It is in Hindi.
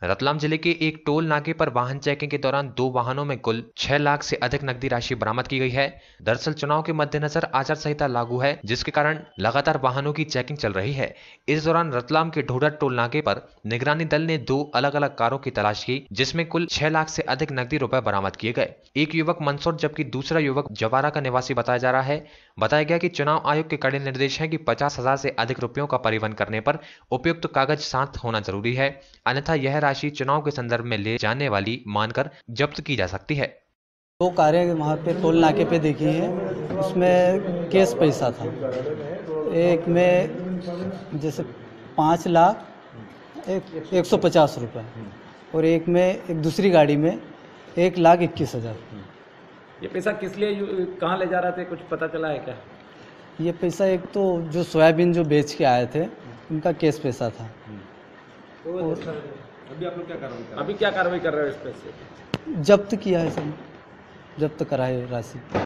रतलाम जिले के एक टोल नाके पर वाहन चेकिंग के दौरान 2 वाहनों में कुल 6 लाख से अधिक नकदी राशि बरामद की गई है। दरअसल चुनाव के मद्देनजर आचार संहिता लागू है, जिसके कारण लगातार वाहनों की चेकिंग चल रही है। इस दौरान रतलाम के ढोडा टोल नाके पर निगरानी दल ने 2 अलग-अलग कारों की तलाश की, जिसमें कुल 6 लाख से अधिक नकदी रुपए बरामद किए गए। एक युवक मंदसौर जबकि दूसरा युवक जवारा का निवासी बताया जा रहा है। बताया गया कि चुनाव आयोग के कड़े निर्देश हैं कि 50,000 से अधिक रुपयों का परिवहन करने पर उपयुक्त कागज साथ होना जरूरी है, अन्यथा यह राशि चुनाव के संदर्भ में ले जाने वाली मानकर जब्त की जा सकती है। 2 कारें वहाँ पे टोल नाके पे देखी हैं, उसमें कैश पैसा था। एक में जैसे 5 लाख 150 रुपये और एक में एक दूसरी गाड़ी में 1,21,000। ये पैसा किस लिए कहाँ ले जा रहे थे, कुछ पता चला है क्या? ये पैसा एक तो जो सोयाबीन जो बेच के आए थे उनका कैश पैसा था। और अभी आप लोग क्या कार्रवाई कर रहे हो इस पैसे? जब्त किया है, सब जब्त करा है राशि।